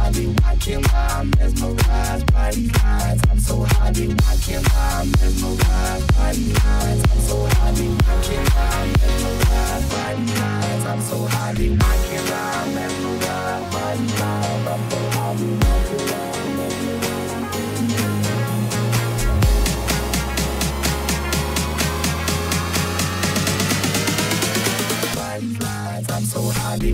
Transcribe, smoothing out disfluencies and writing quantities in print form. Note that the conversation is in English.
happy watching while I'm mesmerized by these lines. I'm so happy watching while I'm mesmerized by these lines. I'm so happy watching while I'm mesmerized by these lines. I'm so happy watching while I'm mesmerized by these lines. I'm so happy watching while I'm mesmerized by these lines. I'm so happy.